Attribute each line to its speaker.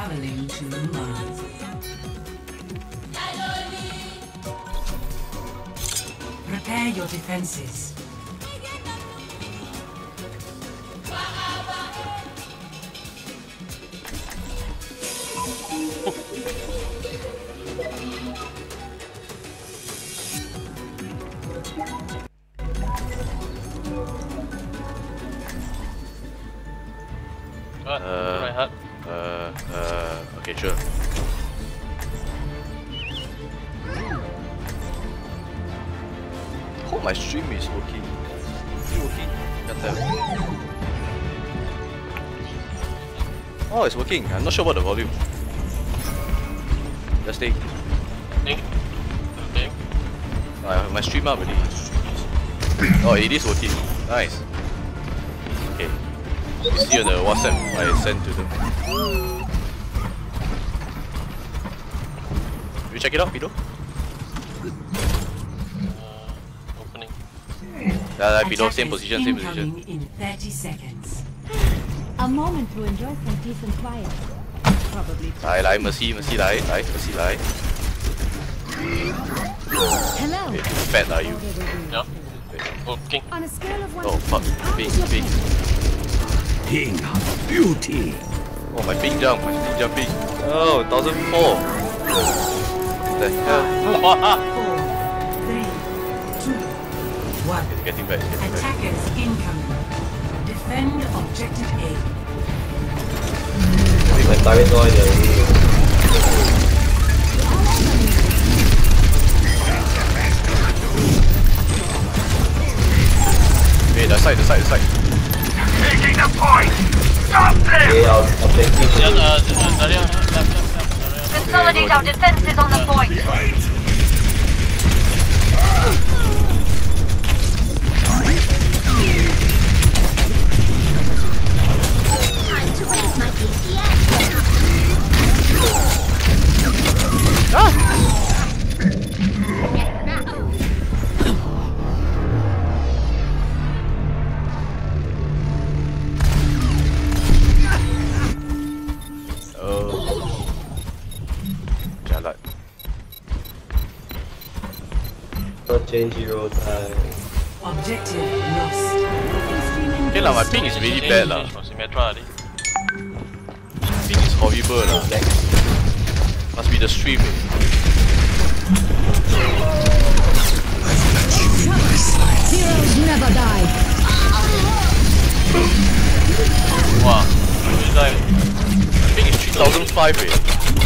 Speaker 1: Traveling to Mars. Prepare your defenses.
Speaker 2: Right hut.
Speaker 3: Okay, sure. Oh, my stream is working. Is it working? Can't tell. Oh, it's working. I'm not sure about the volume. Just take.
Speaker 2: Okay.
Speaker 3: I have my stream up already. Oh, it is working. Nice. Okay. You see on the WhatsApp I sent to them. You check it out, Pido?
Speaker 2: Opening.
Speaker 3: Below, same position, same position.
Speaker 1: In 30 seconds.
Speaker 4: A moment to enjoy some peace and quiet. Probably.
Speaker 3: Lại, mercy, lại.
Speaker 4: Hello.
Speaker 3: Okay, too fat are you?
Speaker 2: Yeah. Okay.
Speaker 4: On a scale of 1
Speaker 3: Oh
Speaker 4: to
Speaker 3: fuck,
Speaker 4: 10,
Speaker 3: ping.
Speaker 5: King of beauty.
Speaker 3: Oh, my ping jumping. Oh, 1004. What the hell?
Speaker 1: 4, 3, 2, 1.
Speaker 3: It's getting back.
Speaker 1: Attackers incoming. Defend objective A.
Speaker 6: My target noise
Speaker 3: Hey, the side.
Speaker 5: Taking the point. Stop them.
Speaker 6: Okay, I'll take it.
Speaker 2: Daria, left.
Speaker 7: Consolidate our defenses on the point.
Speaker 4: time to raise my PCS.
Speaker 3: Oh. Jalan.
Speaker 6: Not change hero time.
Speaker 1: Objective lost.
Speaker 3: Okay lah, my ping is really bad lah.
Speaker 2: Symmetra ni.
Speaker 3: Ping is horrible lah. Must be the stream.
Speaker 4: Heroes never die.
Speaker 2: Wow. This guy.
Speaker 3: My ping is 3005 eh.